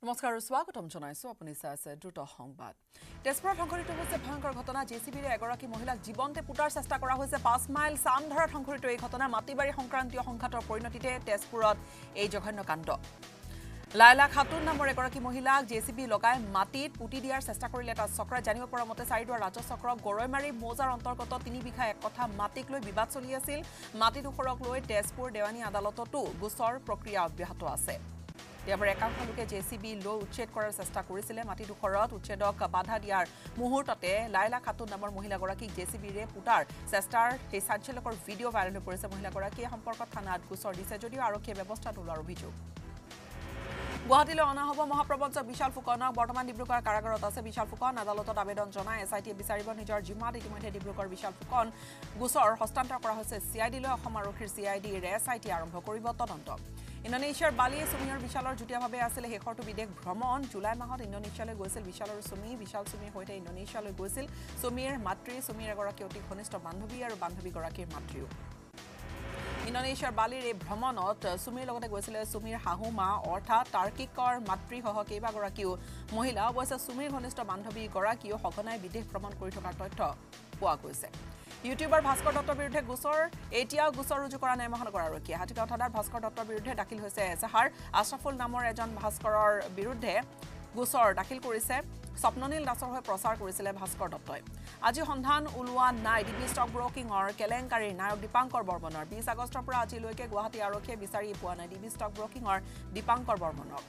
নমস্কাৰ স্বাগতম জনাইছো আপুনি চাই আছে দ্ৰুত সংবাদ তেজপুৰত সংঘটিত হৈছে ভয়ংকৰ ঘটনা JCB ৰে এগৰাকী মহিলাক জীবন্তে পুতাৰ চেষ্টা কৰা হৈছে 5 মাইল সামধাৰাত সংঘটিত এই ঘটনা মাটিবাৰী সংক্ৰান্তীয় সংঘাতৰ পৰিণতিতে তেজপুৰত এই জঘন্য কাণ্ড লাইলা খাতুন নামৰ এগৰাকী মহিলাক JCB লগাই মাটিত পুতি দিয়াৰ চেষ্টা কৰিলে এটা চক্ৰই জানিব পৰা মতে চাৰিদুৱাৰ ৰাজ্য চক্ৰ গৰৈমাৰী মৌজাৰ অন্তৰ্গত 3 বিঘা এক কথা মাটিক লৈ বিবাদ চলি আছিল মাটি দুখৰক লৈ তেজপুৰ দেৱানী আদালততো গোচৰ প্ৰক্ৰিয়া অব্যাহত আছে ইয়াৰ একাংশ লোকে JCB লৈ উচ্ছেদ কৰাৰ চেষ্টা কৰিছিল মাটি দুখৰত উচ্ছেদক বাধা দিয়াৰ মুহূৰ্ততে লাইলা খাতুন নামৰ মহিলাগৰাকীক JCB ৰে পুতাৰ চেষ্টাৰ এই চাঞ্চল্যকৰ ভিডিঅ' ভাইৰেল হৈ পৰিছে মহিলাগৰাকীয়ে সম্পৰ্কত থানাত গোচৰ দিছে যদিও আৰক্ষীয়ে ব্যৱস্থা লোৱাৰ অভিযোগ গুৱাহাটীলৈ অনা হ'ব মহাপ্ৰবঞ্চক বিশাল ফুকনক বৰ্তমান ডিব্ৰুগড় কাৰাগাৰত আছে বিশাল ফুকন আদালতত আবেদন জনাই SIT বিচাৰিব নিজৰ জিম্মাত ইতিমধ্যে ডিব্ৰুগড় বিশাল ফুকন গোচৰ হস্তান্তৰ কৰা হৈছে CID লৈ অসম আৰক্ষীৰ CID ৰে SIT আৰম্ভ কৰিব তদন্ত ইণ্ডোনেছিয়াৰ বালি সুমিৰ বিশালৰ যুটীয়াভাৱে আছিল শেষৰটো বিদেশ ভ্ৰমণ জুলাই মাহত ইণ্ডোনেছিয়ালৈ গৈছিল বিশাল আৰু সুমি বিশাল সুমিৰ সৈতে ইণ্ডোনেছিয়ালৈ গৈছিল সুমিৰ মাতৃ সুমিৰ এগৰাকী অতি ঘনিষ্ঠ বান্ধৱী আৰু বান্ধৱীগৰাকীৰ মাতৃও ইণ্ডোনেছিয়াৰ বালিৰ এই ভ্ৰমণত সুমিৰ লগতে গৈছিল সুমিৰ হাহুমা অৰ্থাৎ তাৰ্কিকৰ মাতৃসহ কেইবাগৰাকীও মহিলা অৱশ্যে সুমিৰ ঘনিষ্ঠ বান্ধৱী গৰাকীও সঘনাই বিদেশ ভ্ৰমণ কৰি থকাৰ তথ্য পোৱা গৈছে ইউটিউবাৰ ভাস্কৰ দত্তৰ বিৰুদ্ধে গোচৰ এতিয়াও গোচৰ ৰুজু কৰা নাই মহানগৰ আৰক্ষীয়ে হাতীগাঁও থানাত ভাস্কৰ দত্তৰ বিৰুদ্ধে দাখিল হৈছে এজাহাৰ আশৰাফুল নামৰ এজন ভাস্কৰৰ বিৰুদ্ধে গোচৰ দাখিল কৰিছে স্বপ্ননীল দাসৰ হৈ প্ৰচাৰ কৰিছিল ভাস্কৰ দত্তই আজি সন্ধান উলোৱা নাই ডিবি ষ্টক ব্ৰকিংৰ কেলেংকাৰীৰ নায়ক দীপাংকৰ বৰ্মনৰ 20 আগষ্টৰ পৰা আজিলৈকে গুৱাহাটী আৰক্ষীয়ে বিচাৰি পোৱা নাই ডিবি ষ্টক ব্ৰকিংৰ দীপাংকৰ বৰ্মনক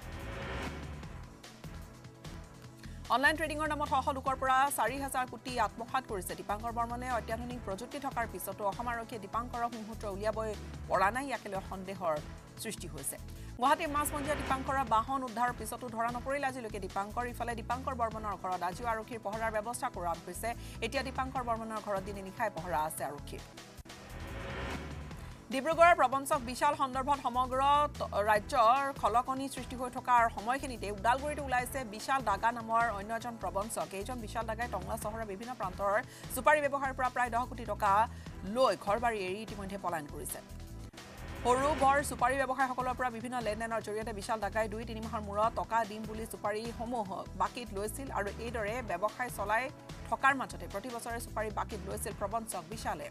অনলাইন ট্ৰেডিংৰ নামত শহ লোকৰ পৰা 4000 কোটি আত্মসাৎ কৰিছে দীপাংকৰ বৰ্মনে অত্যাধুনিক প্ৰযুক্তি থকাৰ পিছতো অসম আৰক্ষীয়ে দীপাংকৰক মুহূৰ্ত উলিয়াবই পৰা নাই ইয়াকে লৈ সন্দেহৰ সৃষ্টি হৈছে গুৱাহাটীৰ মাছমন্দিয়া দীপাংকৰৰ বাহন উদ্ধাৰৰ পিছতো ধৰা নপৰিল আজিলৈকে দীপাংকৰ ইফালে দীপাংকৰ বৰ্মনৰ ঘৰত আজিও আৰক্ষীৰ পহৰাৰ ব্যৱস্থা কৰা হৈছে এতিয়া দীপাংকৰ বৰ্মনৰ ঘৰত দিনে নিশাই পহৰা আছে আৰক্ষীৰ ডিব্ৰুগড়ৰ প্ৰবঞ্চক বিশাল সন্দৰ্ভত সমগ্ৰ ৰাজ্যৰ খলকনি সৃষ্টি হৈ থকাৰ সময়খিনিতে উদালগুৰিত ওলাইছে বিশাল দাগা নামৰ অন্য এজন প্ৰবঞ্চক এইজন বিশাল দাগাই টংলা চহৰৰ বিভিন্ন প্ৰান্তৰ সুপাৰী ব্যৱসায়ৰ পৰা প্ৰায় 10 কোটি টকা লৈ ঘৰবাৰী এৰি ইতিমধ্যে পলায়ন কৰিছে সৰু বৰ সুপাৰী ব্যৱসায়ীসকলৰ পৰা বিভিন্ন লেনদেনৰ জৰিয়তে বিশাল দাগাই 2-3 মাহৰ মূৰত টকা দিম বুলি সুপাৰীসমূহ বাকিত লৈছিল আৰু এইদৰে ব্যৱসায় চলাই থকাৰ মাজতে প্ৰতি বছৰে সুপাৰী বাকিত লৈছিল প্ৰবঞ্চক বিশালে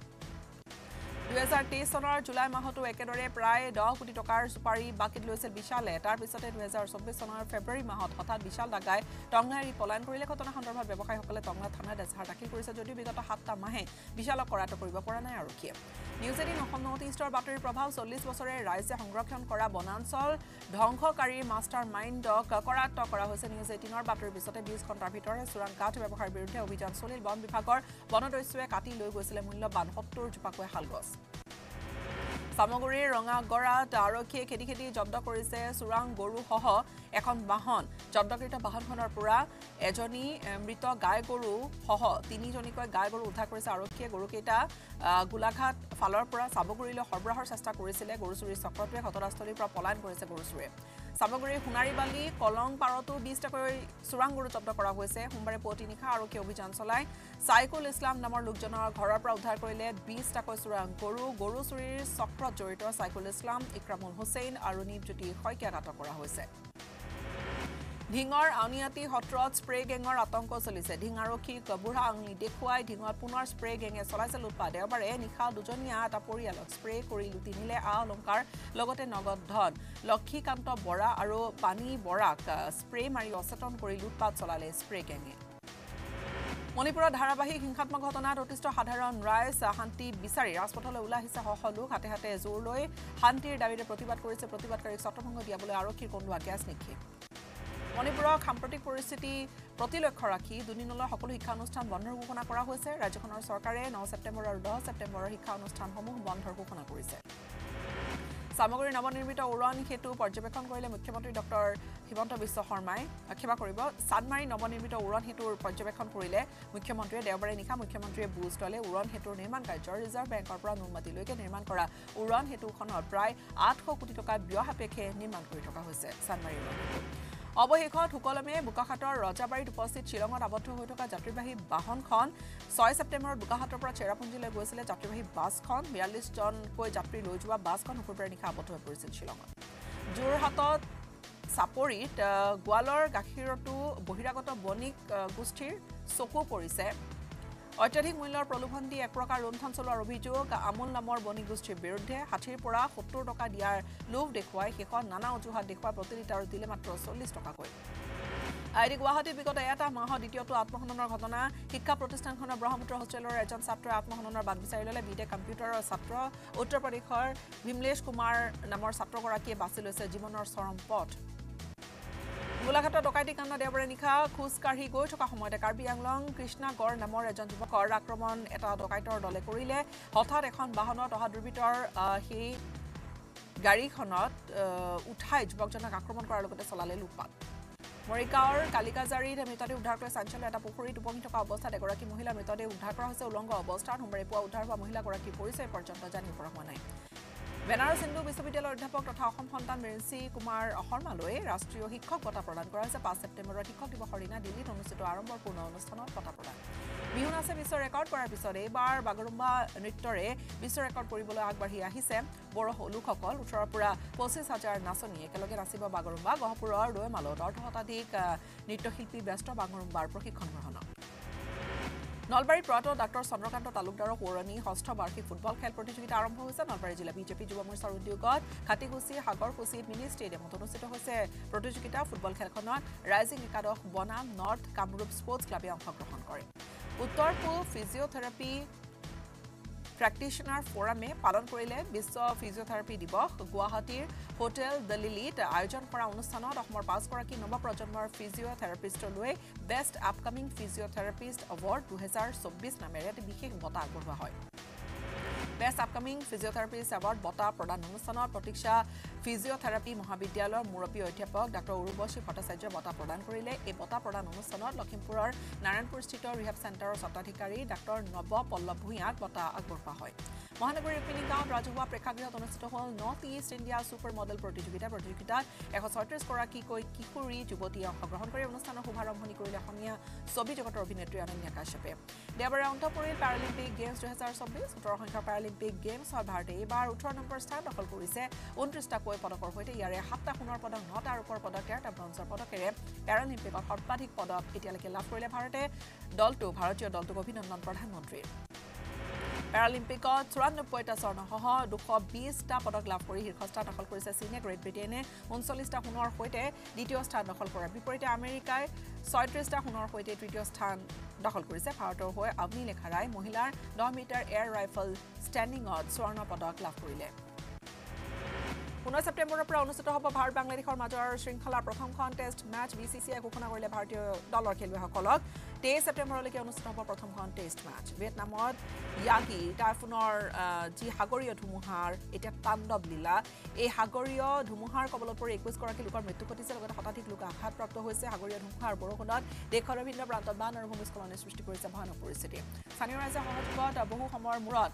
2023 চনৰ জুলাই মাহতো একেদৰে প্ৰায় 10 কোটি টকাৰ সুপাৰী বাকিত লৈছিল বিশালে তাৰ পিছতে 2024 চনৰ ফেব্ৰুৱাৰী মাহত হঠাৎ বিশাল দাগাই টংলা এৰি পলায়ন কৰিলে ঘটনা সন্দৰ্ভত ব্যৱসায়ীসকলে টংলা থানাত এজাহাৰ দাখিল কৰিছে যদিও বিগত 7টা মাহে বিশালক কৰাত কৰিব পৰা নাই আৰক্ষীয়ে News18 Assam Northeastৰ বাতৰিৰ প্ৰভাৱ 40 বছৰে ৰাইজে সংৰক্ষণ কৰা বনাঞ্চল ধ্বংসকাৰীৰ মাষ্টাৰ মাইণ্ডক কৰাত কৰা হৈছে News18ৰ বাতৰিৰ পিছতে 20 ঘণ্টাৰ ভিতৰত চোৰাং কাঠ ব্যৱহাৰৰ বিৰুদ্ধে অভিযান চলিল বন বিভাগৰ বনদস্যুৱে কাটি লৈ গৈছিল মূল্যবান 70 জোপাকৈ শালগছ সামগুৰিৰ ৰঙাগড়াত আৰক্ষীয়ে খেদি জব্দ কৰিছে চোৰাং গৰুসহ এখন বাহন জব্দকৃত বাহনখনৰ পৰা এজনী মৃত গাই গৰু সহ 3জনীকৈ গাই গৰু উদ্ধাৰ কৰিছে আৰক্ষীয়ে গৰুকেইটা গোলাঘাট ফালৰ পৰা সামগুৰিলৈ সৰবৰাহৰ চেষ্টা কৰিছিল গৰু চুৰিৰ চক্ৰটোৱে ঘটনাস্থলীৰ পৰা পলায়ন কৰিছে গৰু চুৰে সামগুৰিৰ সোণাৰীবালি কলং পাৰতো 20টাকৈ চোৰাং গৰু জব্দ কৰা হৈছে সোমবাৰে পুৱতি নিশা আৰক্ষীয়ে অভিযান চলাই সাইকুল ইছলাম নামৰ লোকজনৰ ঘৰৰ পৰা উদ্ধাৰ কৰিলে 20টাকৈ চোৰাং গৰু চুৰিৰ চক্ৰত জড়িত সাইকুল ইছলাম ইক্ৰামুল হুছেইন আৰু নিপজ্যোতি শইকীয়াক আটক কৰা হৈছে ঢিঙৰ আউনিয়াতি হটৰত স্প্ৰে গেঙৰ আতংক চলিছে ঢিং আৰক্ষীক বুঢ়া আঙুলি দেখুৱাই ঢিঙত পুনৰ স্প্ৰে গেঙে চলাইছে লুটপাত দেওবাৰে নিশা দুজনীয়া এটা পৰিয়ালক স্প্ৰে কৰি লুটি নিলে অলংকাৰ লগতে নগদ ধন লক্ষীকান্ত বৰা আৰু পানী বৰাক স্প্ৰে মাৰি অচেতন কৰি লুটপাত চলালে স্প্ৰে গেঙে মণিপুৰৰ ধাৰাবাহিক হিংসাত্মক ঘটনাত অতিষ্ঠ সাধাৰণ ৰাইজ শান্তি বিচাৰি ৰাজপথলৈ ওলাই আহিছে লোক হাতে হাতে জোৰ লৈ শান্তিৰ দাবীৰে প্ৰতিবাদ কৰিছে প্ৰতিবাদকাৰীক ছত্ৰভংগ দিয়াবলৈ আৰক্ষীৰ কন্দুৱা গেছ নিক্ষেপ মণিপুৰৰ সাম্প্ৰতিক পৰিস্থিতি প্ৰতিলক্ষ্য ৰাখি দুদিনলৈ সকলো শিক্ষানুষ্ঠান বন্ধৰ ঘোষণা কৰা হৈছে ৰাজ্যখনৰ চৰকাৰে 9 ছেপ্টেম্বৰ আৰু 10 ছেপ্টেম্বৰৰ শিক্ষানুষ্ঠানসমূহ বন্ধৰ ঘোষণা কৰিছে সামগ্ৰী নৱনিৰ্মিত উৰণ সেতু পৰ্যবেক্ষণ কৰিলে মুখ্যমন্ত্ৰী ডক্টৰ হিমন্ত বিশ্ব শৰ্মাই ক্ষমা কৰিব সানমাৰী নৱনিৰ্মিত উৰণ সেতুৰ পৰ্যবেক্ষণ কৰিলে মুখ্যমন্ত্ৰীয়ে দেওবাৰে নিশা মুখ্যমন্ত্ৰীয়ে বুজ তলে উৰণ সেতুৰ নিৰ্মাণ কাৰ্য ৰিজাৰ্ভ বেংকৰ পৰা অনুমতিলৈকে নিৰ্মাণ কৰা উৰণ সেতুখনৰ প্ৰায় 800 কোটি টকা ব্যয় সাপেক্ষে নিৰ্মাণ কৰি থকা হৈছে সানমাৰী উৰণ সেতু অৱশেষত হুকলমে বুকাহাটৰ ৰজাবাৰীত উপস্থিত শিলঙত আবদ্ধ হৈ থকা যাত্ৰীবাহী বাহনখন 6 ছেপ্টেম্বৰত বুকাহাটৰ পৰা চেৰাপুঞ্জীলৈ গৈছিল যাত্ৰীবাহী বাছখন 42জনকৈ যাত্ৰী লৈ যোৱা বাছখন শুকুৰবাৰে নিশা আবদ্ধ হৈ পৰিছিল শিলঙত যোৰহাটত চাপৰিত গোৱালৰ গাখীৰটো বহিৰাগত বণিক গোষ্ঠীৰ চকু পৰিছে অত্যাধিক মূল্যৰ প্ৰলোভন দি এক প্ৰকাৰ লুণ্ঠন চলোৱাৰ অভিযোগ আমুল নামৰ বণিক গোষ্ঠীৰ বিৰুদ্ধে 60ৰ পৰা 70 টকা দিয়াৰ লোভ দেখুৱাই শেষত নানা অজুহাত দেখুৱাই প্ৰতি লিটাৰত দিলে মাত্ৰ 40 টকাকৈ আইডি গুৱাহাটীত বিগত এটা মাহত দ্বিতীয়টো আত্মহননৰ ঘটনা শিক্ষা প্ৰতিষ্ঠানখনৰ ব্ৰহ্মপুত্ৰ হোষ্টেলৰ এজন ছাত্ৰই আত্মহননৰ বাট বিচাৰি ল'লে বিটেক কম্পিউটাৰৰ ছাত্ৰ উত্তৰ প্ৰদেশৰ ভিমলেশ কুমাৰ নামৰ ছাত্ৰগৰাকীয়ে বাছি লৈছে জীৱনৰ চৰম পথ গোলাঘাটৰ ডকাইতি কাণ্ড দেওবাৰে নিশা খোজ কাঢ়ি গৈ থকা সময়তে কাৰ্বি আংলং কৃষ্ণাগড় নামৰ এজন যুৱকৰ আক্ৰমণ এটা ডকাইতৰ দলে কৰিলে হঠাৎ এখন বাহনত অহা দুৰ্বৃত্তৰ সেই গাড়ীখনত উঠাই যুৱকজনক আক্ৰমণ কৰাৰ লগতে চলালে লুটপাট মৰিগাঁৱৰ কালিকাজাৰীত মৃতদেহ উদ্ধাৰ কৰি চাঞ্চল্য এটা পুখুৰীত উপঙি থকা অৱস্থাত এগৰাকী মহিলাৰ মৃতদেহ উদ্ধাৰ কৰা হৈছে উলংগ অৱস্থাত সোমবাৰে পুৱা উদ্ধাৰ হোৱা মহিলাগৰাকীৰ পৰিচয় পৰ্যন্ত জানিব পৰা হোৱা নাই বেনাৰস হিন্দু বিশ্ববিদ্যালয়ৰ অধ্যাপক তথা অসম সন্তান মেৰিঞ্চি কুমাৰ শৰ্মালৈ ৰাষ্ট্ৰীয় শিক্ষক বঁটা প্ৰদান কৰা হৈছে 5 ছেপ্টেম্বৰত শিক্ষক দিৱসৰ দিনা দিল্লীত অনুষ্ঠিত আড়ম্বৰপূৰ্ণ অনুষ্ঠানত বঁটা প্ৰদান বিহু নাচে বিশ্ব ৰেকৰ্ড কৰাৰ পিছত এইবাৰ বাগৰুম্বা নৃত্যৰে বিশ্ব ৰেকৰ্ড কৰিবলৈ আগবাঢ়ি আহিছে বড়ো লোকসকল 18ৰ পৰা 25,000 নাচনী একেলগে নাচিব বাগৰুম্বা গহপুৰৰ দৈমালত 18 শতাধিক নৃত্যশিল্পী ব্যস্ত বাগৰুম্বাৰ প্ৰশিক্ষণ গ্ৰহণত নলবাৰীত প্ৰয়াত ডাক্তৰ চন্দ্ৰকান্ত তালুকদাৰৰ সোঁৱৰণি ষষ্ঠ বাৰ্ষিক ফুটবল খেল প্ৰতিযোগিতা আৰম্ভ হৈছে নলবাৰী জিলা বিজেপি যুৱ মৰ্চাৰ উদ্যোগত খাটিগুচি সাগৰকুচিত মিনি ষ্টেডিয়ামত অনুষ্ঠিত হৈছে প্ৰতিযোগিতা ফুটবল খেলখনত ৰাইজিং একাদশ বনাম নৰ্থ কামৰূপ স্পৰ্টছ ক্লাবে অংশগ্ৰহণ কৰে উত্তৰ পূব ফিজিঅথেৰাপি প্ৰেক্টিশনাৰ ফোৰামে পালন কৰিলে বিশ্ব ফিজিঅথেৰাপি দিৱস গুৱাহাটীৰ হোটেল দ্য লিলিত আয়োজন কৰা অনুষ্ঠানত অসমৰ 5গৰাকী নৱপ্ৰজন্মৰ ফিজিঅথেৰাপিষ্টলৈ বেষ্ট আপকামিং ফিজিঅথেৰাপিষ্ট এৱাৰ্ড 2024 নামেৰে এটা বিশেষ বঁটা আগবঢ়োৱা হয় বেষ্ট আপকামিং ফিজিঅথেৰাপিষ্ট এৱাৰ্ড বঁটা প্ৰদান অনুষ্ঠানত প্ৰতীক্ষা ফিজিঅথেৰাপি মহাবিদ্যালয়ৰ মুৰব্বী অধ্যাপক ডাক্তৰ উৰ্বশী ভট্টাচাৰ্যই বঁটা প্ৰদান কৰিলে এই বঁটা প্ৰদান অনুষ্ঠানত লখিমপুৰৰ নাৰায়ণপুৰস্থিত ৰিহেব চেণ্টাৰৰ স্বত্বাধিকাৰী ডাক্তৰ নৱ পল্লৱ ভূঞাক বঁটা আগবঢ়োৱা হয় মহানগৰীৰ ইপিনি গাঁৱত ৰাজহুৱা প্ৰেক্ষাগৃহত অনুষ্ঠিত হ'ল north east India super model প্ৰতিযোগিতাত 136গৰাকীকৈ কিশোৰী যুৱতীয়ে অংশগ্ৰহণ কৰি অনুষ্ঠানৰ শুভাৰম্ভণি কৰিলে অসমীয়া ছবি জগতৰ অভিনেত্ৰী অনন্যা কাশ্যপে দেওবাৰে অন্ত পৰিল পেৰালিম্পিক গেমছ 2024 17 সংখ্যাৰ পেৰালিম্পিক গেমছত ভাৰতে এইবাৰ 18 নম্বৰ স্থান দখল কৰিছে 29টাকৈ পদকৰ সৈতে ইয়াৰে 7টা সোণৰ পদক 9টা ৰূপৰ পদক 13টা ব্ৰঞ্জৰ পদকেৰে পেৰালিম্পিকত সৰ্বাধিক পদক এতিয়ালৈকে লাভ কৰিলে ভাৰতীয় দলটোক অভিনন্দন প্ৰধানমন্ত্ৰীৰ পেৰালিম্পিকত 94টা স্বৰ্ণসহ 220টা পদক লাভ কৰি শীৰ্ষস্থান দখল কৰিছে চীনে গ্ৰেট ব্ৰিটেইনে 39টা সোণৰ সৈতে দ্বিতীয় স্থান দখল কৰাৰ বিপৰীতে আমেৰিকাই 36টা সোণৰ সৈতে তৃতীয় স্থান দখল কৰিছে ভাৰতৰ হৈ অগ্নিলেখা ৰায় মহিলাৰ 10 মিটাৰ এয়াৰ ৰাইফল ষ্টেণ্ডিঙত স্বৰ্ণ পদক লাভ কৰিলে 19 ছেপ্টেম্বৰৰ পৰা অনুষ্ঠিত হ'ব ভাৰত বাংলাদেশৰ মাজৰ শৃংখলাৰ প্ৰথমখন টেষ্ট মেচ বিচিচিআই ঘোষণা কৰিলে ভাৰতীয় দলৰ খেলুৱৈসকলক 23 ছেপ্টেম্বৰলৈকে অনুষ্ঠিত হ'ব প্ৰথমখন টেষ্ট মেচ ভিয়েটনামত ইয়াগি টাইফুনৰ যি সাগৰীয় ধুমুহাৰ এতিয়া তাণ্ডৱ লীলা এই সাগৰীয় ধুমুহাৰ কবলত পৰি 21গৰাকী লোকৰ মৃত্যু ঘটিছে লগতে শতাধিক লোক আঘাতপ্ৰাপ্ত হৈছে সাগৰীয় ধুমুহাৰ বৰষুণত দেশৰ বিভিন্ন প্ৰান্তত বান আৰু ভূমিস্খলনে সৃষ্টি কৰিছে ভয়ানক পৰিস্থিতি স্থানীয় ৰাইজৰ সহযোগত বহু সময়ৰ মূৰত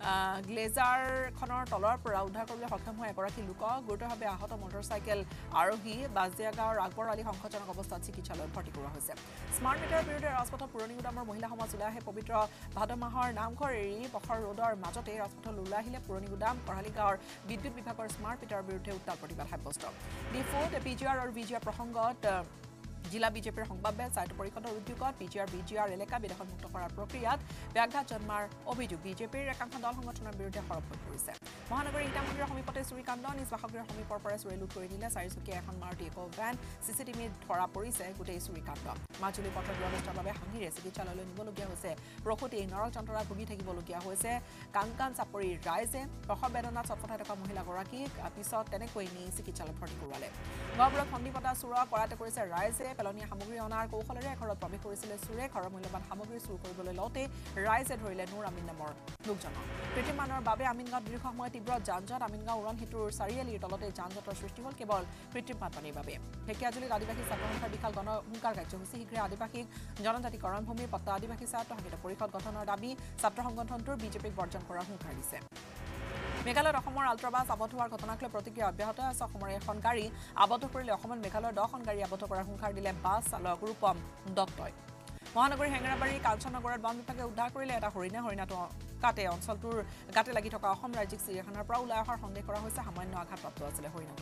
গ্লেজাৰখনৰ তলৰ পৰা উদ্ধাৰ কৰিবলৈ সক্ষম হোৱা এগৰাকী লোকক গুৰুতৰভাৱে আহত মটৰচাইকেল আৰোহী বাজদিয়া গাঁৱৰ আকবৰ আলী সংকটজনক অৱস্থাত চিকিৎসালয়ত ভৰ্তি কৰোৱা হৈছে স্মাৰ্ট মিটাৰৰ বিৰুদ্ধে ৰাজপথত পুৰণি গুদামৰ মহিলা সমাজ ওলাই আহে পবিত্ৰ ভাদ মাহৰ নামঘৰ এৰি পখৰ ৰোডৰ মাজতে ৰাজপথত ওলাই আহিলে পুৰণি গুদাম কঢ়ালী গাঁৱৰ বিদ্যুৎ বিভাগৰ স্মাৰ্ট মিটাৰৰ বিৰুদ্ধে উত্তাল প্ৰতিবাদ সাব্যস্ত ডিফুত পিজিআৰ আৰু বিজিআৰ প্ৰসংগত জিলা বিজেপিৰ সংবাদমেল সাহিত্য পৰিষদৰ উদ্যোগত বিজিআৰ এলেকা বিদেশত কৰাৰ প্ৰক্ৰিয়াত ব্যাঘাত জন্মাৰ অভিযোগ বিজেপিৰ একাংশ দল সংগঠনৰ বিৰুদ্ধে সৰব হৈ পৰিছে মহানগৰীৰ ইটা মন্দিৰৰ সমীপতে চুৰিকাণ্ড নিজ বাসগৃহৰ সমীপৰ পৰা চুৰি লুট কৰি নিলে 4চকীয়া এখন মাৰুতি ইকো ভেন চিচিটিভিত ধৰা পৰিছে গোটেই চুৰিকাণ্ড মাজুলী পথৰ দুৰৱস্থাৰ বাবে হাঁহিৰে চিকিৎসালয়লৈ নিবলগীয়া হৈছে প্ৰসূতি নৰক যন্ত্ৰণাত ভুগি থাকিবলগীয়া হৈছে কাংকান চাপৰিৰ ৰাইজে প্ৰসৱ বেদনাত চটফটাই থকা মহিলাগৰাকীক পিছত তেনেকৈ নি চিকিৎসালয়ত ভৰ্তি কৰোৱালে গহপুৰত সন্ধিপতা চুৰা কৰাতে কৰিছে ৰাইজে পেলনীয়া সামগ্ৰী অনাৰ কৌশলেৰে ঘৰত প্ৰৱেশ কৰিছিলে চুৰে ঘৰৰ মূল্যৱান সামগ্ৰী চুৰ কৰিবলৈ লওঁতে ৰাইজে ধৰিলে নুৰ আমিন নামৰ লোকজনক কৃত্ৰিমানৰ বাবে আমিনগাঁৱত দীৰ্ঘ সময় তীব্ৰ যান-জঁট আমিনগাঁও উৰণ সেতুৰ চাৰিআলিৰ তলতে যান-জঁটৰ সৃষ্টি হ'ল কেৱল কৃত্ৰিম বানপানীৰ বাবে ঢেকিয়াজুলিত আদিবাসী ছাত্ৰ সন্থাৰ বিশাল গণহুংকাৰ কাৰ্যসূচী শীঘ্ৰে আদিবাসীক জনজাতিকৰণ ভূমিৰ পট্টা আদিবাসী ছাত্ৰ সংগীত পৰিষদ গঠনৰ দাবী ছাত্ৰ সংগঠনটোৰ বিজেপিক বৰ্জন কৰাৰ হুংকাৰ দিছে মেঘালয়ত অসমৰ আল্ট্ৰাবাছ আবদ্ধ হোৱাৰ ঘটনাক লৈ প্ৰতিক্ৰিয়া অব্যাহত আছে অসমৰ এখন গাড়ী আবদ্ধ কৰিলে অসমত মেঘালয়ৰ 10খন গাড়ী আবদ্ধ কৰাৰ হুংকাৰ দিলে বাছ চালক ৰূপম দত্তই মহানগৰীৰ হেঙেৰাবাৰী কাঞ্চননগৰত বন বিভাগে উদ্ধাৰ কৰিলে এটা হৰিণাটো কাটে অঞ্চলটোৰ গাতে লাগি থকা অসম ৰাজ্যিক চিৰিয়াখানাৰ পৰা ওলাই অহাৰ সন্দেহ কৰা হৈছে সামান্য আঘাতপ্ৰাপ্ত আছিলে হৰিণাটো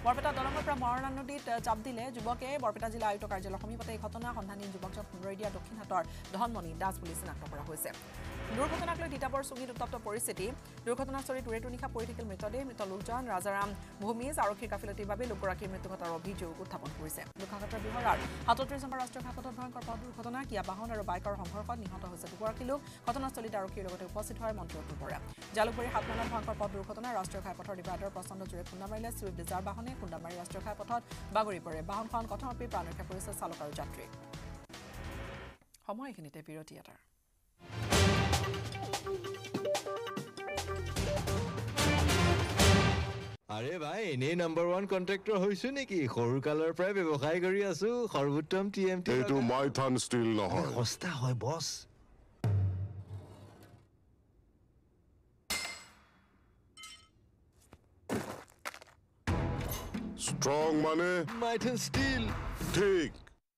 বৰপেটা দলঙৰ পৰা মৰণা নদীত চাপ দিলে যুৱকে বৰপেটা জিলা আয়ুক্ত কাৰ্যালয়ৰ সমীপতে এই ঘটনা সন্ধানহীন যুৱকজন সুন্দৰী দিয়া দক্ষিণহাটৰ ধনমণি দাস বুলি চিনাক্ত কৰা হৈছে দুৰ্ঘটনাক লৈ তিতাবৰ চুঙিত উত্তপ্ত পৰিস্থিতি দুৰ্ঘটনাস্থলীত উৰেটো নিশা পৰি থাকিল মৃতদেহ মৃত লোকজন ৰাজাৰাম ভূমিজ আৰক্ষীৰ গাফিলতিৰ বাবে লোকগৰাকীৰ মৃত্যু ঘটাৰ অভিযোগ উত্থাপন কৰিছে লোকহাটৰ বিহৰাৰ ৩৭ নম্বৰ ৰাষ্ট্ৰীয় ঘাইপথত ভয়ংকৰ পথ দুৰ্ঘটনা কিয়া বাহন আৰু বাইকৰ সংঘৰ্ষত নিহত হৈছে দুগৰাকী লোক ঘটনাস্থলীত আৰক্ষীৰ লগতে উপস্থিত হয় মন্ত্ৰী অতুল বৰা জালুকবাৰী হাতমানত ভয়ংকৰ পথ দুৰ্ঘটনা ৰাষ্ট্ৰীয় ঘাইপথৰ ডিভাইডাৰ প্ৰচণ্ড জোৰে খুন্দা মাৰিলে ছুইফ্ট ডিজাৰ বাহনে খুন্দা মাৰি ৰাষ্ট্ৰীয় ঘাইপথত বাগৰি পৰে বাহনখন কথমপি প্ৰাণ ৰক্ষা কৰিছে চালক আৰু যাত্ৰী সময়খিনিতে বিৰতি এটাৰ আরে ভাই এনে নাম্বার 1 কন্ট্রাক্টর হইছো নেকি সৰুকালৰ পৰাই ব্যৱসায় কৰি আছো সৰ্বোত্তম টিএমটি এইটো মাইথান ষ্টিল নহয় সস্তা হয় বস স্ট্রং মানে মাইথান ষ্টিল ঠিক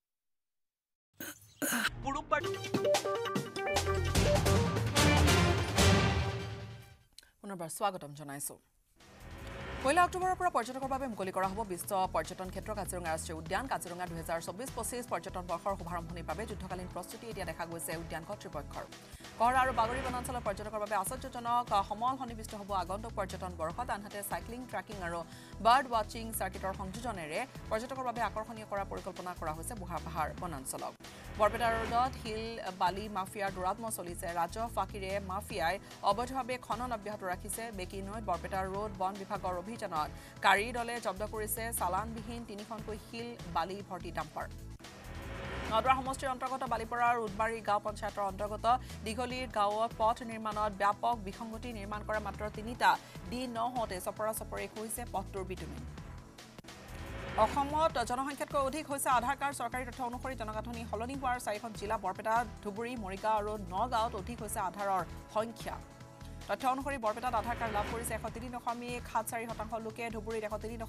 পুনৰবাৰ স্বাগতম জনাইছো ১ অক্টোবৰৰ পৰা পৰ্যটকৰ বাবে মুকলি কৰা হ'ব বিশ্ব পৰ্যটন ক্ষেত্ৰ কাজিৰঙা ৰাষ্ট্ৰীয় উদ্যান কাজিৰঙা ২০২৪-২৫ পৰ্যটন বৰ্ষৰ শুভাৰম্ভণিৰ বাবে যুদ্ধকালীন প্ৰস্তুতি এতিয়া দেখা গৈছে উদ্যান কৰ্তৃপক্ষৰ কহৰা আৰু বাগৰি বনাঞ্চলৰ পৰ্যটকৰ বাবে আশ্চৰ্যজনক সমল সন্নিৱিষ্ট হ'ব আগন্তুক পৰ্যটন বৰ্ষত আনহাতে সাইক্লিং ট্ৰেকিং আৰু বাৰ্ড ৱাচিং চাৰ্কিটৰ সংযোজনেৰে পৰ্যটকৰ বাবে আকৰ্ষণীয় কৰাৰ পৰিকল্পনা কৰা হৈছে বুঢ়াপাহাৰ বনাঞ্চলক বৰপেটা ৰোডত হিল বালি মাফিয়াৰ দুৰাত্ম চলিছে ৰাজহ ফাকিৰে মাফিয়াই অবৈধভাৱে খনন অব্যাহত ৰাখিছে বেকি নৈত বৰপেটা ৰোড বন বিভাগৰ অভিযানত কাৰী দলে জব্দ কৰিছে চালানবিহীন ৩খনকৈ হিল বালি ভৰ্তি ডাম্পাৰ নদৰা সমষ্টিৰ অন্তৰ্গত বালিপৰাৰ উদবাৰী গাঁও পঞ্চায়তৰ অন্তৰ্গত দীঘলীৰ গাঁৱত পথ নিৰ্মাণত ব্যাপক বিসংগতি নিৰ্মাণ কৰা মাত্ৰ ৩টা দিন নহওঁতে চপৰা-চপৰি হৈছে পথটোৰ বিতুমি অসমত জনসংখ্যাতকৈ অধিক হৈছে আধাৰ কাৰ্ড চৰকাৰী তথ্য অনুসৰি জনগাঁথনি সলনি হোৱাৰ ৪খন জিলা বৰপেটা ধুবুৰী মৰিগাঁও আৰু নগাঁৱত অধিক হৈছে আধাৰৰ সংখ্যা তথ্য অনুসৰি বৰপেটাত আধাৰ কাৰ্ড লাভ কৰিছে ১৩.৭৪% লোকে ধুবুৰীত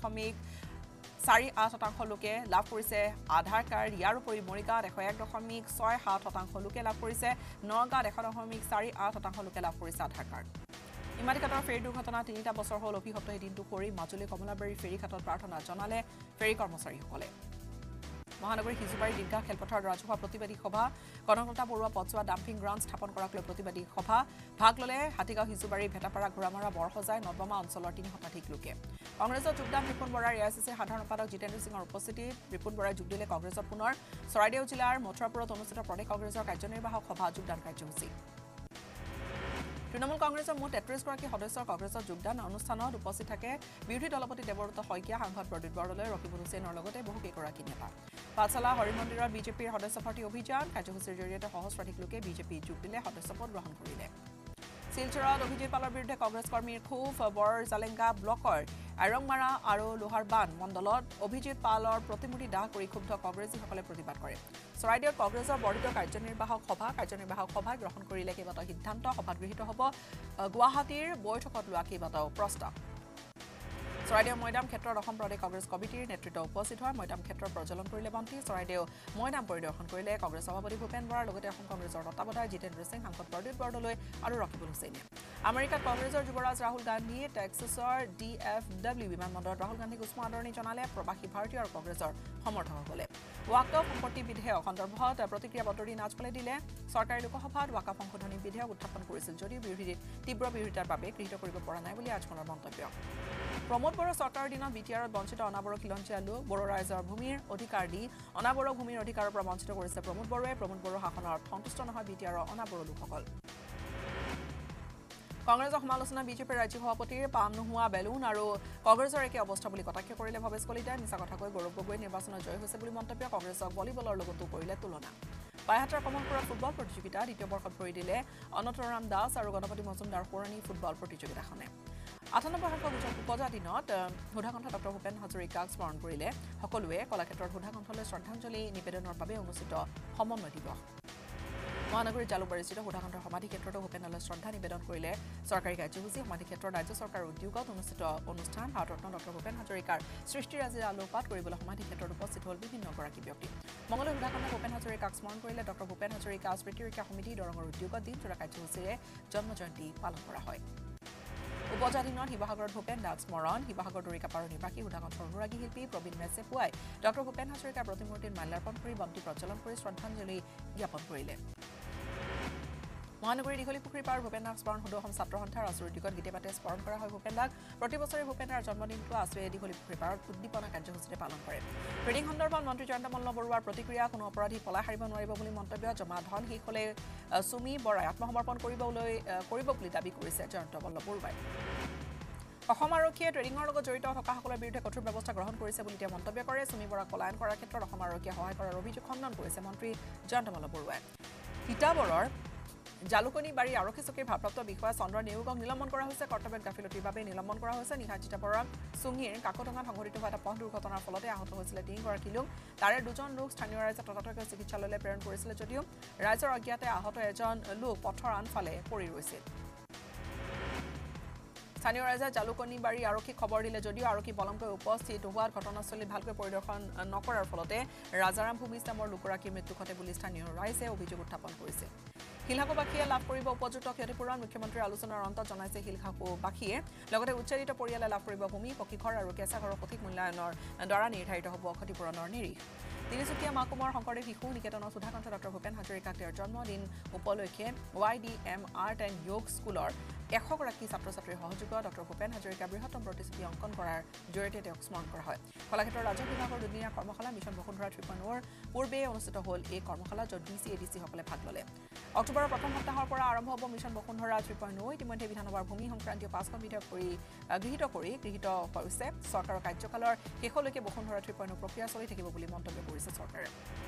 ১৩.৪৮% লোকে লাভ কৰিছে আধাৰ কাৰ্ড ইয়াৰ উপৰি মৰিগাঁৱত ১০১.৬৭% লোকে লাভ কৰিছে নগাঁৱত ১০.৪৮% লোকে লাভ কৰিছে আধাৰ কাৰ্ড ইমাটিকাটৰ ফেৰী দুৰ্ঘটনা ৩টা বছৰ হ'ল অভিশপ্ত এই দিনটো কৰি মাজুলী কমলাবাৰী ফেৰী ঘাটত প্ৰাৰ্থনা জনালে ফেৰী কৰ্মচাৰীসকলে মহানগৰীৰ হিজুবাৰী দীৰ্ঘা খেলপথাৰত ৰাজহুৱা প্ৰতিবাদী সভা কনকলতা বৰুৱা পচোৱা ডাম্পিং গ্ৰাউণ্ড স্থাপন কৰাক লৈ প্ৰতিবাদী সভা ভাগ ল'লে হাতীগাঁও হিজুবাৰী ভেটাপাৰা ঘোঁৰামৰা বৰসজাই নৱমা অঞ্চলৰ ৩ শতাধিক লোকে কংগ্ৰেছত যোগদান ৰিপুণ বৰাৰ এআইচিচিৰ সাধাৰণ সম্পাদক জিতেন্দ্ৰ সিঙৰ উপস্থিতিত ৰিপুণ বৰাই যোগ দিলে কংগ্ৰেছত পুনৰ চৰাইদেউ জিলাৰ মথুৰাপুৰত অনুষ্ঠিত প্ৰদেশ কংগ্ৰেছৰ কাৰ্যনিৰ্বাহক সভা যোগদান কাৰ্যসূচী তৃণমূল কংগ্ৰেছৰ মুঠ ৩৩গৰাকী সদস্যৰ কংগ্ৰেছত যোগদান অনুষ্ঠানত উপস্থিত থাকে বিৰোধী দলপতি দেৱব্ৰত শইকীয়া সাংসদ প্ৰদীপ বৰদলৈ ৰকিবুল হুছেইনৰ লগতে বহুকেইগৰাকী নেতা পাঠশালা হৰিমন্দিৰত বিজেপিৰ সদস্য ভৰ্তি অভিযান কাৰ্যসূচীৰ জৰিয়তে সহস্ৰাধিক লোকে বিজেপি যোগ দিলে সদস্যপদ গ্ৰহণ কৰিলে শিলচৰত অভিজিৎ পালৰ বিৰুদ্ধে কংগ্ৰেছ কৰ্মীৰ ক্ষোভ বৰ জালেংগা ব্লকৰ আৰংমাৰা আৰু লোহাৰবান মণ্ডলত অভিজিৎ পালৰ প্ৰতিমূৰ্তি দাহ কৰি ক্ষুব্ধ কংগ্ৰেছীসকলে প্ৰতিবাদ কৰে চৰাইদেউত কংগ্ৰেছৰ বৰ্ধিত কাৰ্যনিৰ্বাহক সভাই গ্ৰহণ কৰিলে কেইবাটাও সিদ্ধান্ত সভাত গৃহীত হ'ব গুৱাহাটীৰ বৈঠকত লোৱা কেইবাটাও প্ৰস্তাৱ চৰাইদেউ মৈদাম ক্ষেত্ৰত অসম প্ৰদেশ কংগ্ৰেছ কমিটিৰ নেতৃত্ব উপস্থিত হয় মৈদাম ক্ষেত্ৰৰ প্ৰজ্বলন কৰিলে মন্ত্ৰী চৰাইদেউ মৈদাম পৰিদৰ্শন কৰিলে কংগ্ৰেছ সভাপতি ভূপেন বৰাৰ লগতে অসম কংগ্ৰেছৰ তত্বাৱধায়ক জিতেন্দ্ৰ সিং সাংসদ প্ৰদীপ বৰদলৈ আৰু ৰকিবুল হুছেইনে আমেৰিকাত কংগ্ৰেছৰ যুৱৰাজ ৰাহুল গান্ধী টেক্সাছৰ DFW বিমানবন্দৰত ৰাহুল গান্ধীক উষ্ম আদৰণি জনালে প্ৰবাসী ভাৰতীয় আৰু কংগ্ৰেছৰ সমৰ্থকসকলে ৱাকফ সম্পত্তি বিধেয়ক সন্দৰ্ভত প্ৰতিক্ৰিয়া বতৰি নাজপালে দিলে চৰকাৰী লোকসভাত ৱাকফ সংশোধনী বিধেয়ক উত্থাপন কৰিছিল যদিও তীব্ৰ বিৰোধিতাৰ বাবে গৃহীত কৰিব পৰা নাই বুলি আজমলৰ মন্তব্য প্ৰমোদ বড়ো চৰকাৰৰ দিনত বিটিআৰত বঞ্চিত অনাবড়ো খিলঞ্জীয়া লোক বড়ো ৰাইজৰ ভূমিৰ অধিকাৰ দি অনাবড়ো ভূমিৰ অধিকাৰৰ পৰা বঞ্চিত কৰিছে প্ৰমোদ বড়োৱে প্ৰমোদ বড়ো শাসনত সন্তুষ্ট নহয় বিটিআৰৰ অনাবড়ো লোকসকল কংগ্ৰেছৰ সমালোচনা বিজেপিৰ ৰাজ্যিক সভাপতিৰ পাম নোহোৱা বেলুন আৰু কংগ্ৰেছৰ একে অৱস্থা বুলি কটাক্ষ কৰিলে ভৱেশ কলিতাই মিছা কথা কৈ গৌৰৱ গগৈ নিৰ্বাচনত জয় হৈছে বুলি মন্তব্য কংগ্ৰেছক ভলীবলৰ লগতো কৰিলে তুলনা বাইহাটাৰ কমলপুৰত ফুটবল প্ৰতিযোগিতা দ্বিতীয় বৰ্ষত ভৰি দিলে অনন্তৰাম দাস আৰু গণপতি মজুমদাৰ সোঁৱৰণী ফুটবল প্ৰতিযোগিতাখনে ৯৮সংখ্যক উপজা দিনত সুধাকণ্ঠ ডক্টৰ ভূপেন হাজৰিকাক স্মৰণ কৰিলে সকলোৱে কলাক্ষেত্ৰৰ সুধাকণ্ঠলৈ শ্ৰদ্ধাঞ্জলি নিবেদনৰ বাবে অনুষ্ঠিত সমন্বয় দিৱস মহানগৰীৰ জালুকবাৰীস্থিত সুধাকণ্ঠৰ সমাধি ক্ষেত্ৰতো ভূপেনলৈ শ্ৰদ্ধা নিবেদন কৰিলে চৰকাৰী কাৰ্যসূচী সমাধি ক্ষেত্ৰৰ ৰাজ্য চৰকাৰৰ উদ্যোগত অনুষ্ঠিত অনুষ্ঠান ভাৰতৰত্ন ডক্টৰ ভূপেন হাজৰিকাৰ সৃষ্টিৰাজিৰ আলোকপাত কৰিবলৈ সমাধি ক্ষেত্ৰত উপস্থিত হ'ল বিভিন্নগৰাকী ব্যক্তি মঙললৈ সুধাকণ্ঠ ভূপেন হাজৰিকাক স্মৰণ কৰিলে ডক্টৰ ভূপেন হাজৰিকা স্মৃতি ৰক্ষা সমিতি দৰঙৰ উদ্যোগত দিনজোৰা কাৰ্যসূচীৰে জন্ম জয়ন্তী পালন কৰা হয় উপজাতিনৰ শিৱসাগৰত ভূপেন দাস স্মৰণ শিৱসাগৰ দৰিকাপাৰৰ নিবাসী সুধাকণ্ঠৰ অনুৰাগী শিল্পী প্ৰবীণ মেছে পুৱাই ডক্টৰ ভূপেন হাজৰিকাৰ প্ৰতিমূৰ্তিত মাল্যাৰ্পণ কৰি বন্তি প্ৰজ্বলন কৰি শ্ৰদ্ধাঞ্জলি জ্ঞাপন কৰিলে মহানগৰীৰ দীঘলীপুখুৰীৰ পাৰ ভূপেন দাস স্মৰণ সদৌ অসম ছাত্ৰ সন্থাৰ আছুৰ দিগত গীতে পাতে স্মৰণ কৰা হয় ভূপেন দাস প্ৰতি বছৰে ভূপেন দাসৰ জন্মদিনটো আছুৱে দীঘলীপুখুৰীৰ পাৰত উদ্দীপনা কাৰ্যসূচীৰে পালন কৰে ৰিডিং সন্দৰ্ভত মন্ত্ৰী জয়ন্ত মল্ল বৰুৱাৰ প্ৰতিক্ৰিয়া কোনো অপৰাধী পলাই সাৰিব নোৱাৰিব বুলি মন্তব্য জমা ধন শেষ হ'লে চুমি বৰাই আত্মসমৰ্পণ কৰিব বুলি দাবী কৰিছে জয়ন্ত মল্ল বৰুৱাই অসম আৰক্ষীয়ে ট্ৰেডিঙৰ লগত জড়িত থকাসকলৰ বিৰুদ্ধে কঠোৰ ব্যৱস্থা গ্ৰহণ কৰিছে বুলি তেওঁ মন্তব্য কৰে চুমি বৰাক পলায়ন কৰাৰ ক্ষেত্ৰত অসম আৰক্ষীয়ে সহায় কৰাৰ অভিযোগ খণ্ডন কৰিছে মন্ত্ৰী জয়ন্ত মল্ল বৰুৱাই তিতাবৰৰ জালুকনি বাৰী আৰক্ষী চকীৰ ভাৰপ্ৰাপ্ত বিষয়া চন্দ্ৰ নেওগক নিলম্বন কৰা হৈছে কৰ্তব্যত গাফিলতিৰ বাবে নিলম্বন কৰা হৈছে নিশা তিতাবৰৰ চুঙিৰ কাকতঙাত সংঘটিত হোৱা এটা পথ দুৰ্ঘটনাৰ ফলতে আহত হৈছিলে 3গৰাকী লোক তাৰে 2জন লোক স্থানীয় ৰাইজে ততাতৈয়াকৈ চিকিৎসালয়লৈ প্ৰেৰণ কৰিছিলে যদিও ৰাইজৰ অজ্ঞাতে আহত এজন লোক পথৰ আনফালে পৰি ৰৈছিল স্থানীয় ৰাইজে জালুকনি বাৰী আৰক্ষীক খবৰ দিলে যদিও আৰক্ষী পলমকৈ উপস্থিত হোৱাত ঘটনাস্থলী ভালকৈ পৰিদৰ্শন নকৰাৰ ফলতে ৰাজাৰাম ভূমিজ নামৰ লোকগৰাকীৰ মৃত্যু ঘটে বুলি স্থানীয় ৰাইজে অভিযোগ উত্থাপন কৰিছে শিলহাকুবাসীয়ে লাভ কৰিব উপযুক্ত ক্ষতিপূৰণ মুখ্যমন্ত্ৰীৰ আলোচনাৰ অন্তত জনাইছে শিলহাকুবাসীয়ে লগতে উচ্চাৰিত পৰিয়ালে লাভ কৰিব ভূমি পকীঘৰ আৰু কেঁচা ঘৰৰ সঠিক মূল্যায়নৰ দ্বাৰা নিৰ্ধাৰিত হ'ব ক্ষতিপূৰণৰ নিৰিখ তিনিচুকীয়া মহকুমাৰ শংকৰদেৱ শিশু নিকেতনৰ সুধাকান্ত ডক্টৰ ভূপেন হাজৰিকাক তেওঁৰ জন্মদিন উপলক্ষে YDM আৰ্ট এণ্ড যোগ স্কুলৰ 100গৰাকী ছাত্ৰ ছাত্ৰীৰ সহযোগত ডক্টৰ ভূপেন হাজৰিকাৰ বৃহত্তম প্ৰতিশ্ৰুতি অংকন কৰাৰ জৰিয়তে তেওঁক স্মৰণ কৰা হয় কলাক্ষেত্ৰৰ ৰাজহ বিভাগৰ দুদিনীয়া কৰ্মশালা মিছন বসুন্ধৰা 3.0ৰ পূৰ্বে অনুষ্ঠিত হ'ল এই কৰ্মশালা য'ত DC ADC সকলে ভাগ ল'লে অক্টোবৰৰ প্ৰথম সপ্তাহৰ পৰা আৰম্ভ হ'ব মিছন বসুন্ধৰা 3.0 ইতিমধ্যে বিধানসভাৰ ভূমি সংক্ৰান্তীয় 5খন বিধেয়ক গৃহীত হৈছে চৰকাৰৰ কাৰ্যকালৰ শেষলৈকে বসুন্ধৰা 3.0 প্ৰক্ৰিয়া চলি থাকিব বুলি মন্তব্য কৰিছে চৰকাৰে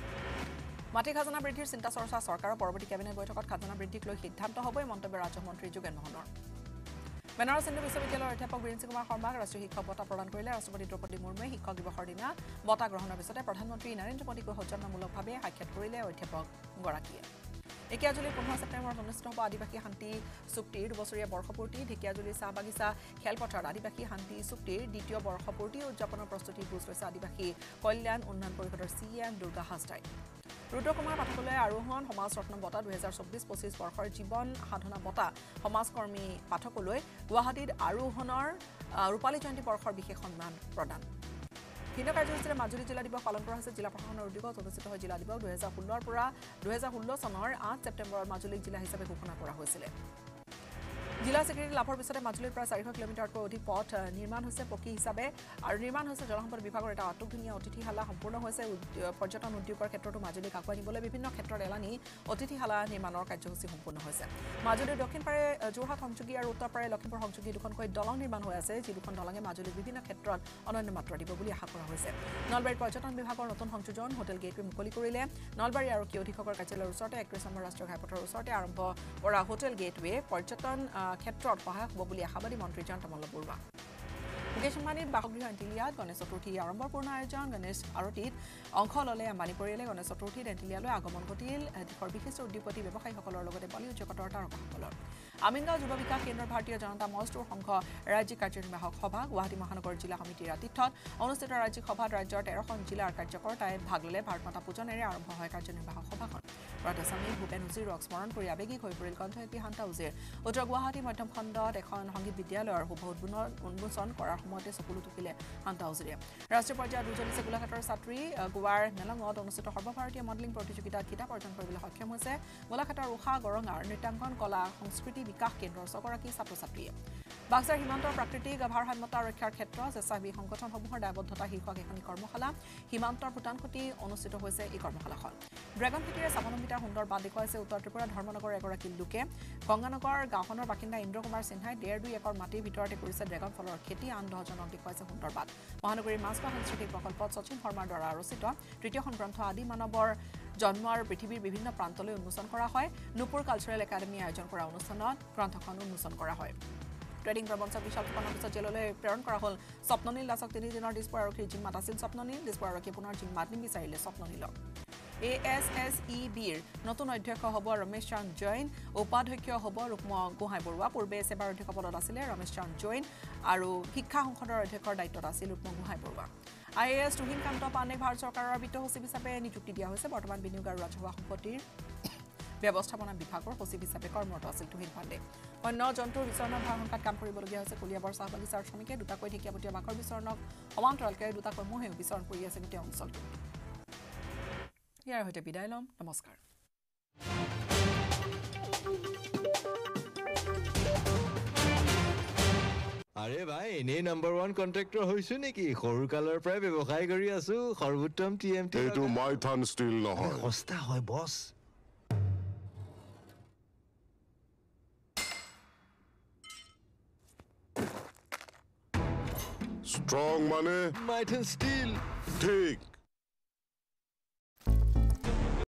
মাটি খাজনা বৃদ্ধিৰ চিন্তা চৰ্চা চৰকাৰৰ পৰৱৰ্তী কেবিনেট বৈঠকত খাজনা বৃদ্ধিক লৈ সিদ্ধান্ত হ'বই মন্তব্য ৰাজ্য মন্ত্ৰী যোগেন মোহনৰ বেনাৰস হিন্দু বিশ্ববিদ্যালয়ৰ অধ্যাপক বীৰেন্দ্ৰ কুমাৰ শৰ্মাক ৰাষ্ট্ৰীয় শিক্ষক বঁটা প্ৰদান কৰিলে ৰাষ্ট্ৰপতি দ্ৰৌপদী মুৰ্মুৱে শিক্ষক দিৱসৰ দিনা বঁটা গ্ৰহণৰ পিছতে প্ৰধানমন্ত্ৰী নৰেন্দ্ৰ মোদীক সৌজন্যমূলকভাৱে সাক্ষাৎ কৰিলে অধ্যাপকগৰাকীয়ে ঢেকিয়াজুলিৰ 15 ছেপ্টেম্বৰত অনুষ্ঠিত হ'ব আদিবাসী শান্তি চুক্তিৰ 2বছৰীয়া বৰ্ষপূৰ্তি ঢেকিয়াজুলি চাহ বাগিচা খেলপথাৰত আদিবাসী শান্তি চুক্তিৰ দ্বিতীয় বৰ্ষপূৰ্তি উদযাপনৰ প্ৰস্তুতি বুজ লৈছে আদিবাসী কল্যাণ উন্নয়ন পৰিষদৰ CM দুৰ্গা হাজৰাই ৰুদ্ৰকুমাৰ পাঠকলৈ আৰোহণ সমাজ ৰত্ন বঁটা 2024-25 বৰ্ষৰ জীৱন সাধনা বঁটা সমাজকৰ্মী পাঠকলৈ গুৱাহাটীত আৰোহণৰ ৰূপালী জয়ন্তী বৰ্ষৰ বিশেষ সন্মান প্ৰদান ভিন্ন কাৰ্যসূচীৰে মাজুলী জিলা দিৱস পালন কৰা হৈছে জিলা প্ৰশাসনৰ উদ্যোগত অনুষ্ঠিত হয় জিলা দিৱস 2016 পৰা 2016 চনৰ 8 ছেপ্টেম্বৰত মাজুলীক জিলা হিচাপে ঘোষণা কৰা হৈছিল জিলা স্বীকৃতি লাভৰ পিছতে মাজুলীৰ প্ৰায় 400 কিলোমিটাৰতকৈ অধিক পথ নিৰ্মাণ হৈছে পকী হিচাপে আৰু নিৰ্মাণ হৈছে জলসম্পদ বিভাগৰ এটা অতুলনীয় অতিথিশালা সম্পূৰ্ণ হৈছে পৰ্যটন উদ্যোগৰ ক্ষেত্ৰতো মাজুলীক আগুৱাই নিবলৈ বিভিন্ন ক্ষেত্ৰত এলানি অতিথিশালা নিৰ্মাণৰ কাৰ্যসূচী সম্পূৰ্ণ হৈছে মাজুলীৰ দক্ষিণ পাৰে যোৰহাট সংযোগী আৰু উত্তৰ পাৰে লখিমপুৰ সংযোগী দুখনকৈ দলং নিৰ্মাণ হৈ আছে যি দুখন দলঙে মাজুলীক বিভিন্ন ক্ষেত্ৰত অনন্য মাত্ৰা দিব বুলি আশা কৰা হৈছে নলবাৰীৰ পৰ্যটন বিভাগৰ নতুন সংযোজন হোটেল গেটৱে মুকলি কৰিলে নলবাৰী আৰক্ষী অধীক্ষকৰ কাৰ্যালয়ৰ ওচৰতে 31 নম্বৰ ৰাষ্ট্ৰীয় ঘাইপথৰ ওচৰতে আৰম্ভ কৰা হোটেল গেটৱে পৰ্যটন ক্ষেত্ৰত সহায়ক হ'ব বুলি আশাবাদী মন্ত্ৰী জয়ন্ত মল্ল বৰুৱা মুকেশ আম্বানীৰ বাসগৃহ এণ্টিলিয়াত গণেশ চতুৰ্থী আড়ম্বৰপূৰ্ণ আয়োজন গণেশ আৰতিত অংশ ল'লে আম্বানী পৰিয়ালে গণেশ চতুৰ্থীত এণ্টিলিয়ালৈ আগমন ঘটিল দেশৰ বিশিষ্ট উদ্যোগপতি ব্যৱসায়ীসকলৰ লগতে বলিউড জগতৰ তাৰকাসকলৰ আমিনগাঁও যুৱ বিকাশ কেন্দ্ৰৰ ভাৰতীয় জনতা মজদুৰ সংঘ ৰাজ্যিক কাৰ্যনিৰ্বাহক সভা গুৱাহাটী মহানগৰ জিলা সমিতিৰ আতিথ্যত অনুষ্ঠিত ৰাজ্যিক সভাত ৰাজ্যৰ 13খন জিলাৰ কাৰ্যকৰ্তাই ভাগ ল'লে ভাৰত মাতা পূজনেৰে আৰম্ভ হয় কাৰ্যনিৰ্বাহক সভাখন প্ৰধানমন্ত্ৰী ভূপেন হাজৰিকাৰ স্মৰণ কৰি আৱেগিক হৈ পৰিল কণ্ঠশিল্পী শান্তা উজীৰ উত্তৰ গুৱাহাটী মধ্যম খণ্ডত এখন সংগীত বিদ্যালয়ৰ শুভ উন্মোচন কৰাৰ সময়তে চকুলো টুকিলে শান্তা উজীয়ে ৰাষ্ট্ৰীয় পৰ্যায়ত উজ্জ্বলিছে গোলাঘাটৰ ছাত্ৰী গোৱাৰ মেলঙত অনুষ্ঠিত সৰ্বভাৰতীয় মডেলিং প্ৰতিযোগিতাত খিতাপ অৰ্জন কৰিবলৈ সক্ষম হৈছে গোলাঘাটৰ উষা গৰঙাৰ নৃত্যাংকন কলা সংস্কৃতি বিকাশ কেন্দ্ৰৰ 6গৰাকী ছাত্ৰ ছাত্ৰীয়ে বাক্সাৰ সীমান্তৰ প্ৰাকৃতিক ভাৰসাম্যতা ৰক্ষাৰ ক্ষেত্ৰত স্বেচ্ছাসেৱী সংগঠনসমূহৰ দায়বদ্ধতা শীৰ্ষক এখন কৰ্মশালা সীমান্তৰ ভূটানখতি অনুষ্ঠিত হৈছে এই কৰ্মশালাখন ড্ৰেগন খেতিৰে স্বাৱলম্বিতাৰ সুন্দৰ বাট দেখুৱাইছে উত্তৰ ত্ৰিপুৰা ধৰ্মনগৰৰ এগৰাকী লোকে গংগানগৰ গাঁওখনৰ বাসিন্দা ইন্দ্ৰ কুমাৰ সিনহাই 1.5-2 একৰ মাটিৰ ভিতৰতে কৰিছে ড্ৰেগন ফলৰ খেতি আন 10জনক দেখুৱাইছে সুন্দৰ বাট মহানগৰীৰ মাছখোৱা সাংস্কৃতিক প্ৰকল্পত শচীন শৰ্মাৰ দ্বাৰা ৰচিত তৃতীয়খন গ্ৰন্থ আদি মানৱৰ জন্ম আৰু পৃথিৱীৰ বিভিন্ন প্ৰান্তলৈ উন্মোচন কৰা হয় নুপুৰ কালচাৰেল একাডেমী আয়োজন কৰা অনুষ্ঠানত গ্ৰন্থখন উন্মোচন কৰা হয় ট্ৰেডিং প্ৰবঞ্চক বিশাল ফুকনৰ পিছত জেললৈ প্ৰেৰণ কৰা হ'ল স্বপ্ননীল দাসক 3 দিনৰ দিছপুৰ আৰক্ষীৰ জিম্মাত আছিল স্বপ্ননীল দিছপুৰ আৰক্ষীয়ে পুনৰ জিম্মাত নিবিচাৰিলে স্বপ্ননীলক ASSEBৰ নতুন অধ্যক্ষ হ'ব ৰমেশ চন্দ্ৰ জৈন উপাধ্যক্ষ হ'ব ৰুক্ম গোহাঁই বৰুৱা পূৰ্বে সেৱাৰ অধ্যক্ষ পদত আছিলে ৰমেশ চন্দ্ৰ জৈন আৰু শিক্ষা সংসদৰ অধ্যক্ষৰ দায়িত্বত আছিল ৰুক্ম গোহাঁই বৰুৱা IAS তুহিনকান্ত পাণ্ডেক ভাৰত চৰকাৰৰ বিত্ত সচিব হিচাপে নিযুক্তি দিয়া হৈছে বৰ্তমান বিনিয়োগ আৰু ৰাজহুৱা সম্পত্তিৰ ব্যৱস্থাপনা বিভাগৰ সচিব হিচাপে কৰ্মৰত আছিল তুহিন পাণ্ডে অন্য জন্তুৰ বিচৰণৰ ভাৰ সংকাত কাম কৰিবলগীয়া হৈছে কলিয়াবৰ চাহ বাগিচাৰ শ্ৰমিকে দুটাকৈ ঢেকীয়াপতীয়া বাঘৰ বিচৰণক সমান্তৰালকৈ দুটাকৈ মহেও বিচৰণ কৰি আছে গোটেই অঞ্চলটোত ইয়াৰ সৈতে বিদায় ল'ম নমস্কাৰ আৰে ভাই এনেই নাম্বাৰ 1 কন্ট্ৰেক্টৰ হৈছো নেকি সৰু কালৰ পৰাই ব্যৱসায় কৰি আছো সৰ্বোত্তম টিএমটি এইটো মাইথান ষ্টীল নহয় সস্তা হয় বছ ষ্ট্ৰং মানে মাইথান ষ্টীল ঠিক